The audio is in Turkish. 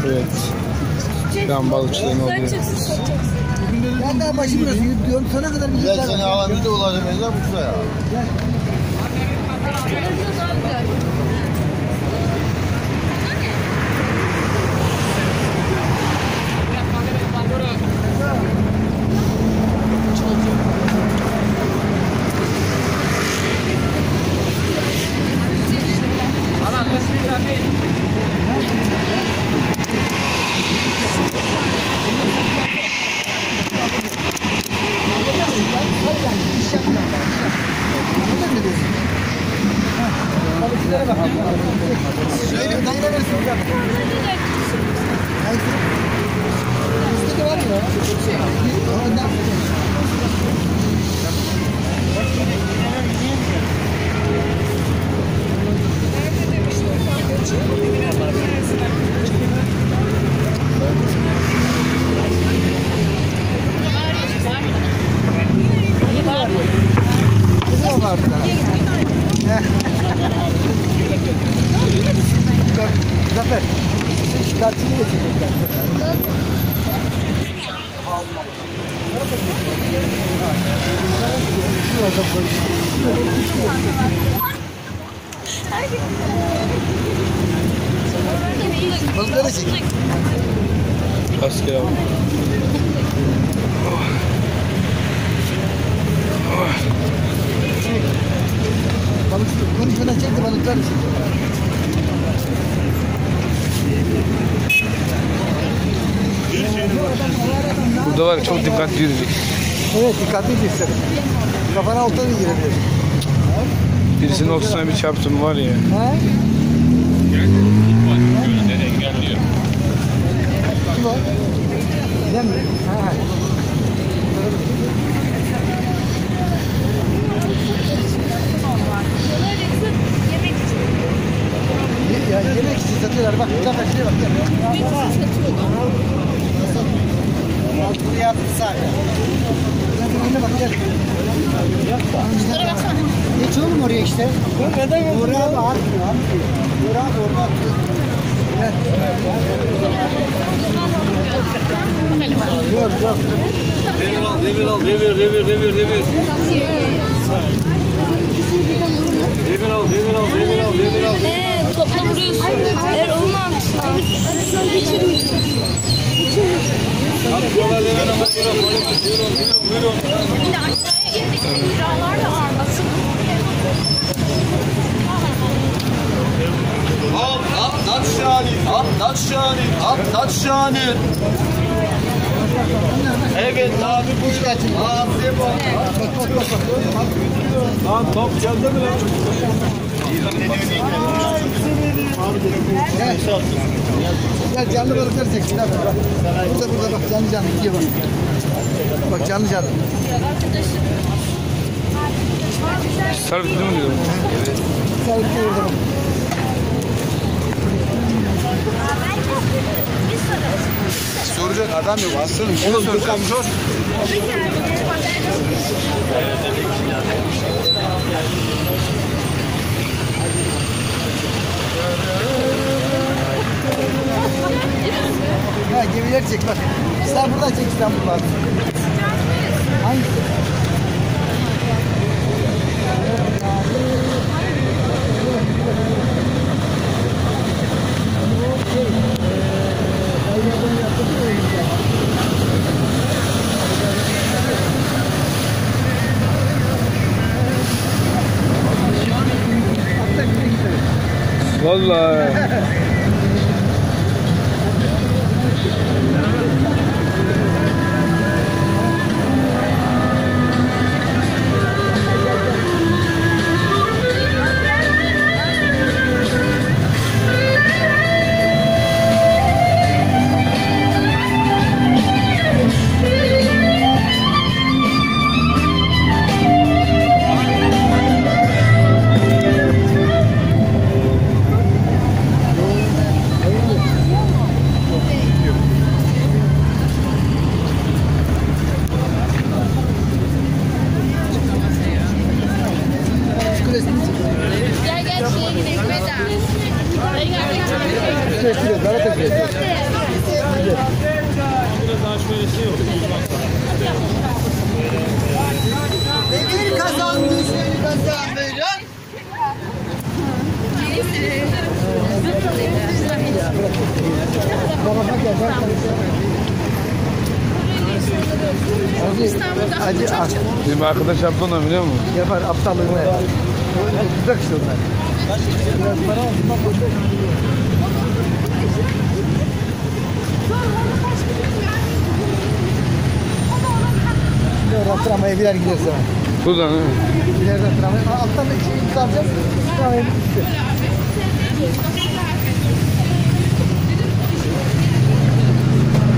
Evet. Şu an balıkçıların oluyor. Ben daha başı burası diyorum sana kadar bir ben seni alan bir de olacak benzer bu şuraya. Zafer, şikayetini getirecekler. Balıkları çek. Asker abi. Bunu şuna çek de balıkları çek. Burada var çok dikkatli yürüyecek. Evet, dikkatli yürüyeceksin. Kafana altına da girebilir. Birisinin ortasına bir çarptım var ya. He? Engelliyor. Kim o? Giden mi? Ha. Ya yemek için satıyorlar. Bak, Zafer şuraya bak. Yemek için satıyorlar. Buraya attı sadece. Önüne bak, gel. Geç oğlum oraya işte. Oraya bak. Oraya bak. Gel. Yok, yok. Devir al. Devir al. Topla vuruyorsun. Eğer olmaz. Atlat şani. Evet abi bu işletin. Lan top geldi mi lan? Gel canlı balıklar çeksin abi. Bak. Burada bak canlı gidiyor bak. Bak canlı. Sarıklı mı diyorum? Evet. Sarıklı orada bak. Soracak adam yok aslanım. Şunu soracağım. Sor. Ha gemiler çek bak. Sen buradan çek İstanbul'dan. Hangisi? Vallahi. Gel şeye gidelim Veda. Galata'ya gidiyor. Biraz daha şöyle şey oldu. Demir kazandı, seni kazan böyle. Acı aç. Bizim arkadaş yaptı onu biliyor musun? Yapar aptallığını yapar. Tutacak işte onlar. Biraz para alsın bak. Oradan tramvaya birer gidiyoruz hemen. Buradan değil mi? İleriden tramvaya. Alttan da içeri alacağız. Tramvaya bir